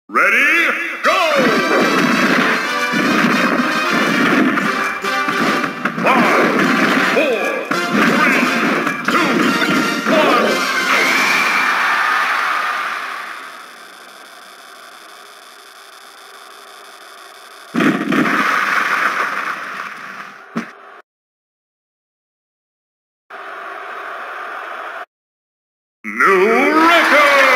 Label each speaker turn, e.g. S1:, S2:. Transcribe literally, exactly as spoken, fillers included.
S1: Ready, go! Five, four, three, two, one. New record!